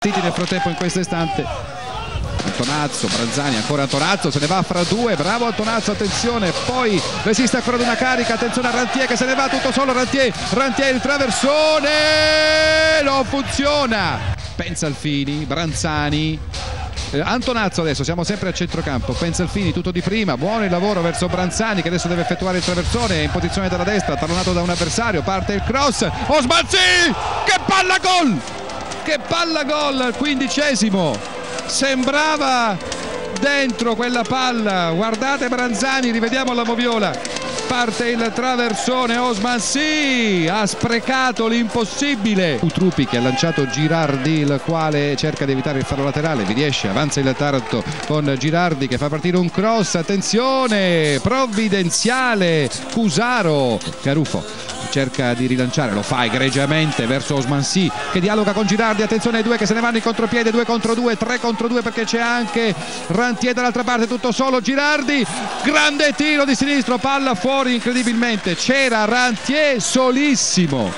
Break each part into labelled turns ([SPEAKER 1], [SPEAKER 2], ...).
[SPEAKER 1] Nel frattempo in questo istante Antonazzo, Branzani, ancora Antonazzo, se ne va fra due, bravo Antonazzo, attenzione, poi resiste ancora ad una carica, attenzione a Rantier che se ne va tutto solo, Rantier il traversone, non funziona, Pensalfini, Branzani, Antonazzo adesso, siamo sempre a centrocampo, Pensalfini tutto di prima, buono il lavoro verso Branzani che adesso deve effettuare il traversone, è in posizione dalla destra, tallonato da un avversario, parte il cross, Osman sì, che palla gol! Che palla gol al 15esimo, sembrava dentro quella palla, guardate Branzani, rivediamo la moviola, parte il traversone, Osman sì, ha sprecato l'impossibile, Utrupi che ha lanciato Girardi, il quale cerca di evitare il fallo laterale, vi riesce, avanza il Taranto con Girardi che fa partire un cross, attenzione, provvidenziale, Cusaro, Garufo cerca di rilanciare, lo fa egregiamente verso Osman sì che dialoga con Girardi, attenzione ai due che se ne vanno in contropiede, 2 contro 2, 3 contro 2 perché c'è anche Rantier dall'altra parte, tutto solo Girardi, grande tiro di sinistro, palla fuori incredibilmente, c'era Rantier solissimo,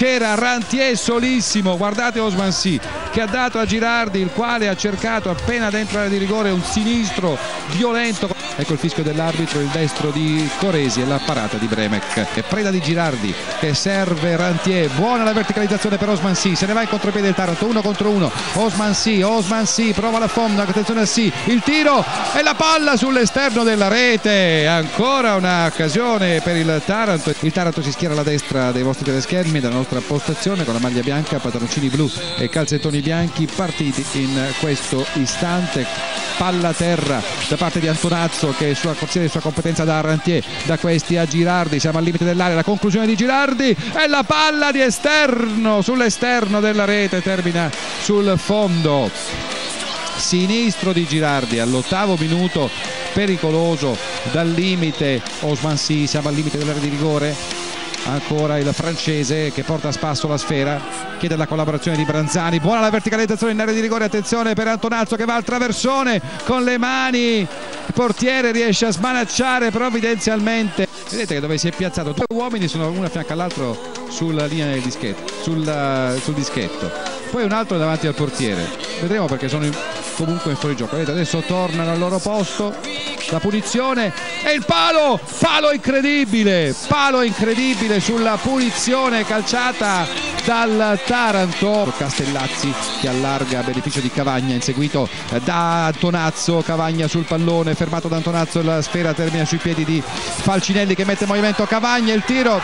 [SPEAKER 1] guardate Osman sì che ha dato a Girardi, il quale ha cercato appena dentro l'area di rigore un sinistro violento, ecco il fischio dell'arbitro, il destro di Coresi e la parata di Bremek, e preda di Girardi che serve Rantier, buona la verticalizzazione per Osman sì, se ne va in contropiede il Taranto, 1 contro 1, Osman sì, prova la fonda, attenzione a sì, il tiro e la palla sull'esterno della rete, ancora un'occasione per il Taranto si schiera alla destra dei vostri teleschermi, dalla nostra postazione con la maglia bianca, pantaloncini blu e calzettoni bianchi partiti in questo istante, palla a terra da parte di Antonazzo che sulla corsia di sua competenza da Rantier, da questi a Girardi, siamo al limite dell'area, la conclusione di Girardi e la palla di esterno sull'esterno della rete, termina sul fondo sinistro di Girardi all'8° minuto, pericoloso dal limite, Osman sì, siamo al limite dell'area di rigore, ancora il francese che porta a spasso la sfera, chiede la collaborazione di Branzani, buona la verticalizzazione in area di rigore, attenzione per Antonazzo che va al traversone con le mani, il portiere riesce a smanacciare provvidenzialmente, vedete che dove si è piazzato 2 uomini sono uno a fianco all'altro sulla linea del dischetto, sul dischetto, poi un altro davanti al portiere, vedremo perché sono comunque in fuorigioco, vedete adesso tornano al loro posto, la punizione e il palo incredibile sulla punizione calciata dal Taranto, Castellazzi che allarga a beneficio di Cavagna, inseguito da Antonazzo, Cavagna sul pallone, fermato da Antonazzo, la sfera termina sui piedi di Falcinelli che mette in movimento Cavagna, il tiro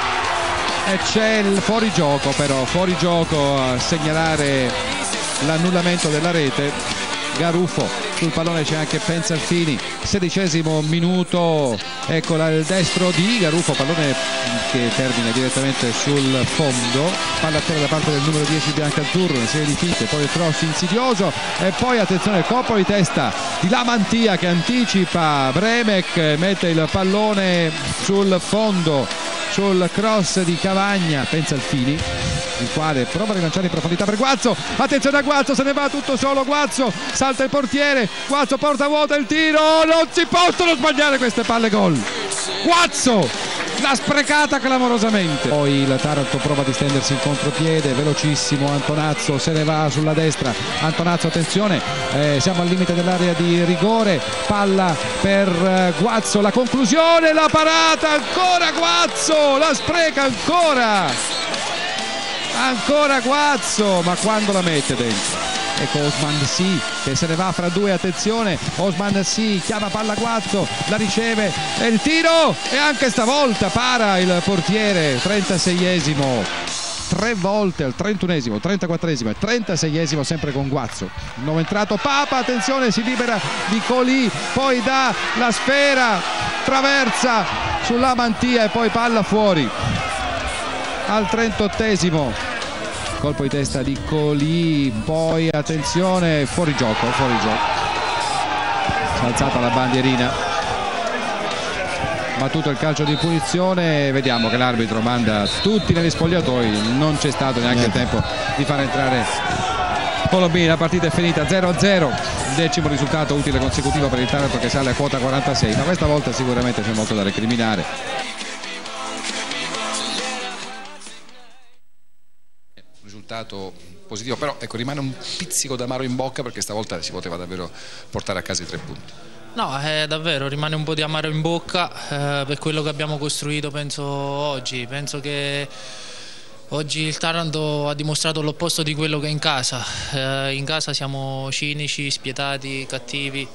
[SPEAKER 1] e c'è il fuorigioco a segnalare l'annullamento della rete. Garufo sul pallone, c'è anche Pensalfini, 16° minuto, ecco il destro di Garufo, pallone che termina direttamente sul fondo, palla a terra da parte del numero 10 biancazzurro, una serie di finte, poi il cross insidioso e poi attenzione il colpo di testa di Lamantia che anticipa Bremek, mette il pallone sul fondo sul cross di Cavagna, Pensalfini il quale prova a rilanciare in profondità per Guazzo, attenzione a Guazzo, se ne va tutto solo Guazzo, salta il portiere, Guazzo porta vuota il tiro, non si possono sbagliare queste palle gol, Guazzo l'ha sprecata clamorosamente, poi il Taranto prova a distendersi in contropiede, velocissimo Antonazzo, se ne va sulla destra, Antonazzo attenzione, siamo al limite dell'area di rigore, palla per Guazzo, la conclusione, la parata, ancora Guazzo, la spreca ancora Guazzo, ma quando la mette dentro, ecco Osman sì che se ne va fra due, attenzione Osman sì, chiama palla Guazzo, la riceve e il tiro e anche stavolta para il portiere, 36°, 3 volte al 31°, 34° e 36° sempre con Guazzo, nuovo entrato Papa, attenzione si libera di Colì, poi dà la sfera, traversa sulla Mantia e poi palla fuori al 38°, colpo di testa di Colì, poi attenzione fuorigioco, si è alzata la bandierina, battuto il calcio di punizione, vediamo che l'arbitro manda tutti negli spogliatoi, non c'è stato neanche il tempo di far entrare Colombini, la partita è finita 0-0, 10° risultato utile consecutivo per il Taranto che sale a quota 46, ma questa volta sicuramente c'è molto da recriminare. Risultato
[SPEAKER 2] positivo, però ecco, rimane un pizzico d'amaro in bocca perché stavolta si poteva davvero portare a casa i 3 punti.
[SPEAKER 3] No, davvero rimane un po' di amaro in bocca per quello che abbiamo costruito, penso oggi. Penso che oggi il Taranto ha dimostrato l'opposto di quello che è in casa. In casa siamo cinici, spietati, cattivi,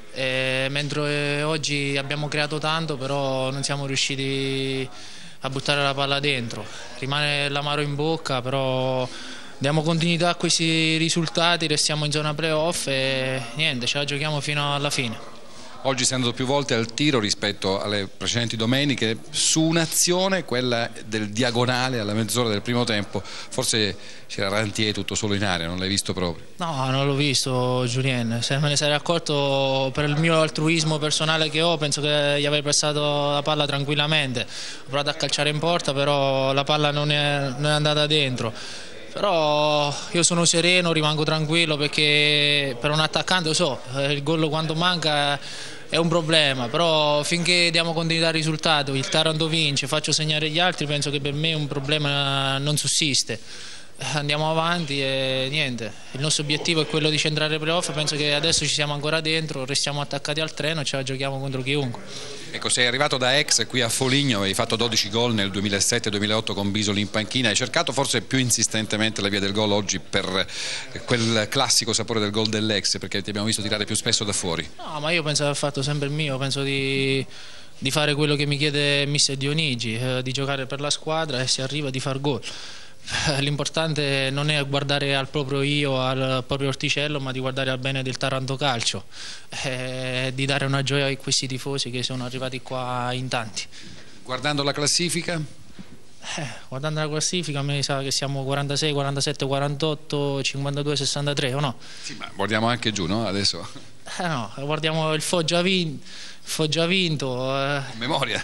[SPEAKER 3] mentre oggi abbiamo creato tanto, però non siamo riusciti a buttare la palla dentro. Rimane l'amaro in bocca, però diamo continuità a questi risultati, restiamo in zona playoff e niente, ce la giochiamo fino alla fine.
[SPEAKER 2] Oggi sei andato più volte al tiro rispetto alle precedenti domeniche su un'azione, quella del diagonale alla mezz'ora del primo tempo, forse c'era Rantier tutto solo in area, non l'hai visto proprio?
[SPEAKER 3] No, non l'ho visto Julien, se me ne sarei accorto per il mio altruismo personale che ho, penso che gli avrei passato la palla tranquillamente, ho provato a calciare in porta però la palla non è andata dentro. Però io sono sereno, rimango tranquillo perché per un attaccante so, il gol quando manca è un problema, però finché diamo continuità al risultato, il Taranto vince, faccio segnare gli altri, penso che per me un problema non sussiste. Andiamo avanti e niente, il nostro obiettivo è quello di centrare i playoff, penso che adesso ci siamo ancora dentro, restiamo attaccati al treno e ce la giochiamo contro chiunque.
[SPEAKER 2] Ecco, sei arrivato da ex qui a Foligno, hai fatto 12 gol nel 2007-2008 con Bisoli in panchina, hai cercato forse più insistentemente la via del gol oggi per quel classico sapore del gol dell'ex, perché ti abbiamo visto tirare più spesso da fuori.
[SPEAKER 3] No, ma io penso di aver fatto sempre il mio, penso di fare quello che mi chiede mister Dionigi, di giocare per la squadra e se arriva di far gol. L'importante non è guardare al proprio io, al proprio orticello, ma di guardare al bene del Taranto Calcio e di dare una gioia a questi tifosi che sono arrivati qua in tanti.
[SPEAKER 2] Guardando la classifica?
[SPEAKER 3] Guardando la classifica mi sa che siamo 46, 47, 48, 52, 63 o no?
[SPEAKER 2] Sì, ma guardiamo anche giù, no? Adesso?
[SPEAKER 3] No, guardiamo il Foggia ha vinto.
[SPEAKER 2] Memoria?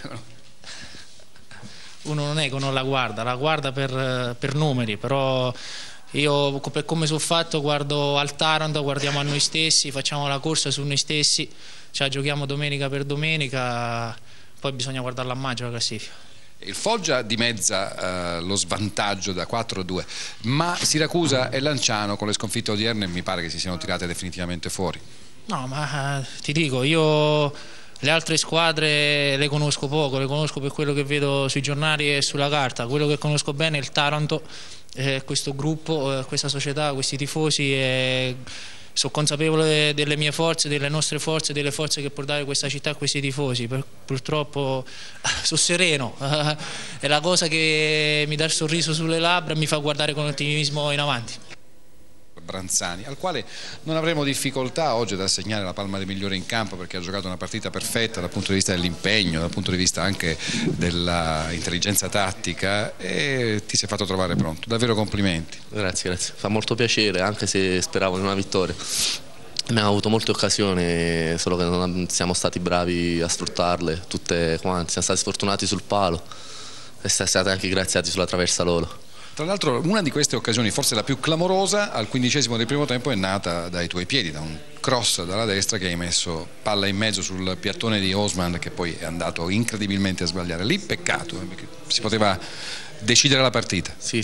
[SPEAKER 3] Uno non è che non la guarda per numeri, però io per come sono fatto guardo al Taranto, guardiamo a noi stessi, facciamo la corsa su noi stessi, cioè giochiamo domenica per domenica, poi bisogna guardarla a maggio la classifica.
[SPEAKER 2] Il Foggia dimezza lo svantaggio da 4-2, ma Siracusa e Lanciano con le sconfitte odierne mi pare che si siano tirate definitivamente fuori.
[SPEAKER 3] No, ma ti dico, io le altre squadre le conosco poco, le conosco per quello che vedo sui giornali e sulla carta. Quello che conosco bene è il Taranto, questo gruppo, questa società, questi tifosi. Sono consapevole delle mie forze, delle nostre forze, delle forze che può dare questa città a questi tifosi. Purtroppo sono sereno, è la cosa che mi dà il sorriso sulle labbra e mi fa guardare con ottimismo in avanti.
[SPEAKER 2] Branzani, al quale non avremo difficoltà oggi ad assegnare la palma di migliore in campo perché ha giocato una partita perfetta dal punto di vista dell'impegno, dal punto di vista anche dell'intelligenza tattica e ti sei fatto trovare pronto, davvero complimenti.
[SPEAKER 4] Grazie, fa molto piacere anche se speravo in una vittoria. Abbiamo avuto molte occasioni, solo che non siamo stati bravi a sfruttarle tutte quante, siamo stati sfortunati sul palo e siamo stati anche graziati sulla traversa loro.
[SPEAKER 2] Tra l'altro una di queste occasioni, forse la più clamorosa, al 15° del primo tempo è nata dai tuoi piedi, da un cross dalla destra che hai messo palla in mezzo sul piattone di Osman che poi è andato incredibilmente a sbagliare. Lì peccato, perché si poteva decidere la partita.
[SPEAKER 4] Sì,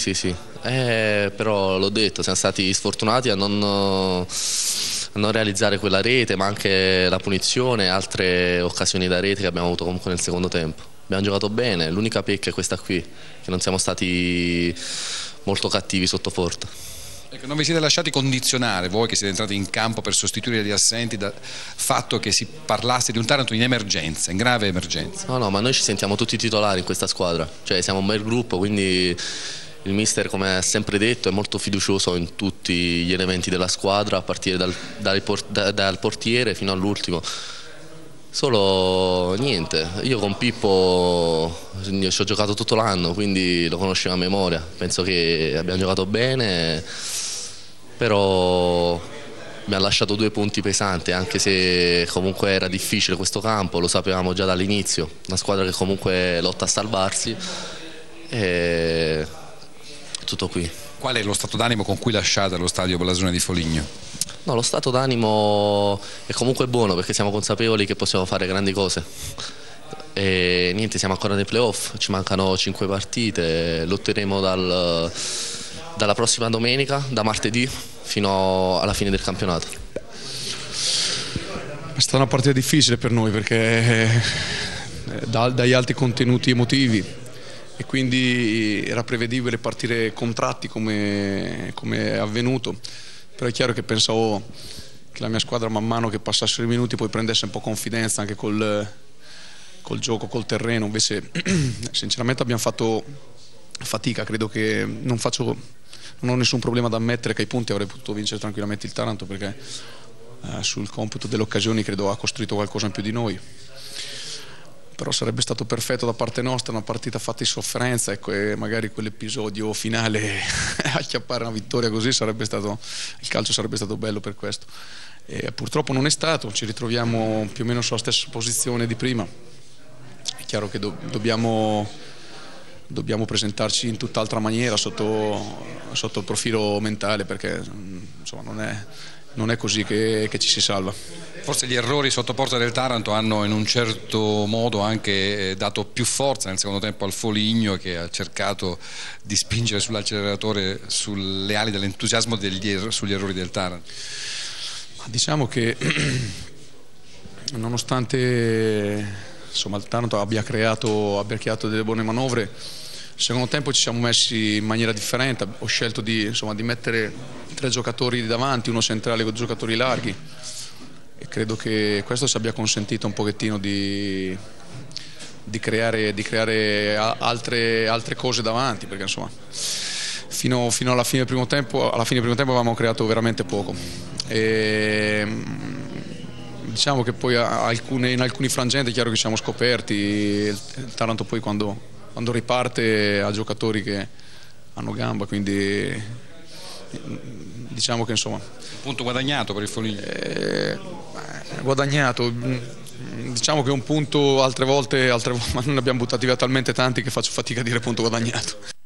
[SPEAKER 4] però l'ho detto, siamo stati sfortunati a non realizzare quella rete, ma anche la punizione e altre occasioni da rete che abbiamo avuto comunque nel secondo tempo. Abbiamo giocato bene, l'unica pecca è questa qui, che non siamo stati molto cattivi sotto porta.
[SPEAKER 2] Ecco, non vi siete lasciati condizionare, voi che siete entrati in campo per sostituire gli assenti, dal fatto che si parlasse di un Taranto in emergenza, in grave emergenza?
[SPEAKER 4] No, ma noi ci sentiamo tutti titolari in questa squadra, cioè siamo un bel gruppo, quindi il mister, come ha sempre detto, è molto fiducioso in tutti gli elementi della squadra, a partire dal portiere fino all'ultimo. Solo niente, io con Pippo ci ho giocato tutto l'anno, quindi lo conoscevo a memoria, penso che abbiamo giocato bene, però mi ha lasciato 2 punti pesanti, anche se comunque era difficile questo campo, lo sapevamo già dall'inizio, una squadra che comunque lotta a salvarsi e tutto qui.
[SPEAKER 2] Qual è lo stato d'animo con cui lasciate lo stadio Blasone di Foligno?
[SPEAKER 4] No, lo stato d'animo è comunque buono perché siamo consapevoli che possiamo fare grandi cose e niente, siamo ancora nei playoff, ci mancano 5 partite, lotteremo dalla prossima domenica, da martedì fino alla fine del campionato.
[SPEAKER 5] È stata una partita difficile per noi perché dagli alti contenuti emotivi e quindi era prevedibile partire contratti come è avvenuto, però è chiaro che pensavo che la mia squadra man mano che passassero i minuti poi prendesse un po' confidenza anche col gioco, col terreno. Invece sinceramente abbiamo fatto fatica, credo che non ho nessun problema ad ammettere che ai punti avrei potuto vincere tranquillamente il Taranto, perché sul computo delle occasioni credo ha costruito qualcosa in più di noi, però sarebbe stato perfetto da parte nostra una partita fatta in sofferenza, ecco, e magari quell'episodio finale acchiappare una vittoria così il calcio sarebbe stato bello per questo, e purtroppo non è stato. Ci ritroviamo più o meno sulla stessa posizione di prima. È chiaro che dobbiamo presentarci in tutt'altra maniera sotto il profilo mentale, perché insomma non è così che ci si salva.
[SPEAKER 2] Forse gli errori sotto porta del Taranto hanno in un certo modo anche dato più forza nel secondo tempo al Foligno, che ha cercato di spingere sull'acceleratore sulle ali dell'entusiasmo sugli errori del Taranto.
[SPEAKER 5] Diciamo che nonostante insomma, il Taranto abbia creato delle buone manovre, nel secondo tempo ci siamo messi in maniera differente. Ho scelto di mettere 3 giocatori davanti, uno centrale con giocatori larghi, e credo che questo ci abbia consentito un pochettino di creare altre cose davanti, perché insomma fino alla fine del primo tempo avevamo creato veramente poco, e diciamo che poi in alcuni frangenti è chiaro che ci siamo scoperti. Il Taranto poi quando riparte ha giocatori che hanno gamba, quindi diciamo che insomma
[SPEAKER 2] un punto guadagnato per il Foligno.
[SPEAKER 5] Guadagnato, diciamo che è un punto, altre volte ma non ne abbiamo buttati via talmente tanti che faccio fatica a dire punto guadagnato.